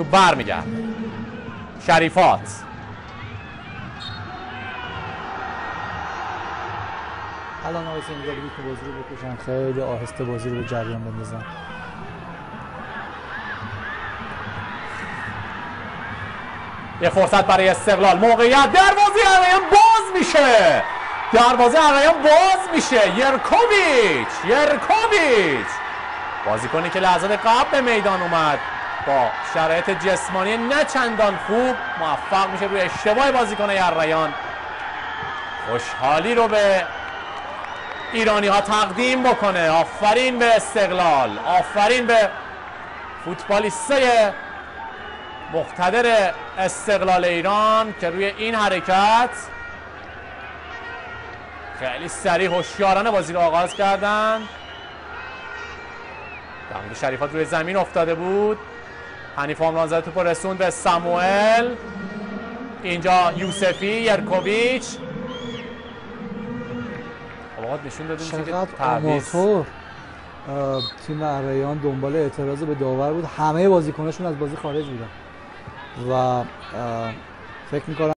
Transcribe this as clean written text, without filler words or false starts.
تو بر میگرده. شریفات الان آقای سنگالی که بازی رو بکشن، خیلی آهسته بازی رو به جریان بندازن. یه فرصت برای استقلال، موقعیت، دروازه رایان باز میشه، دروازه رایان باز میشه. یرکوویچ بازیکنی که لحظات قبل به میدان اومد با شرایط جسمانی نه چندان خوب موفق میشه روی اشتباه بازیکن رایان خوشحالی رو به ایرانی ها تقدیم بکنه. آفرین به استقلال، آفرین به فوتبالیستای مقتدر استقلال ایران که روی این حرکت خیلی سریع هوشیارانه بازی رو آغاز کردن. دمید شریفات روی زمین افتاده بود، حنیف آمرانزاده توپ رسوند به ساموئل، اینجا یوسفی، یرکوویچ. نشون دادیم چقدر آماتور تیم رایان دنبال اعتراض به داور بود. همه بازیکناشون از بازی خارج بودن و فکر می‌کنم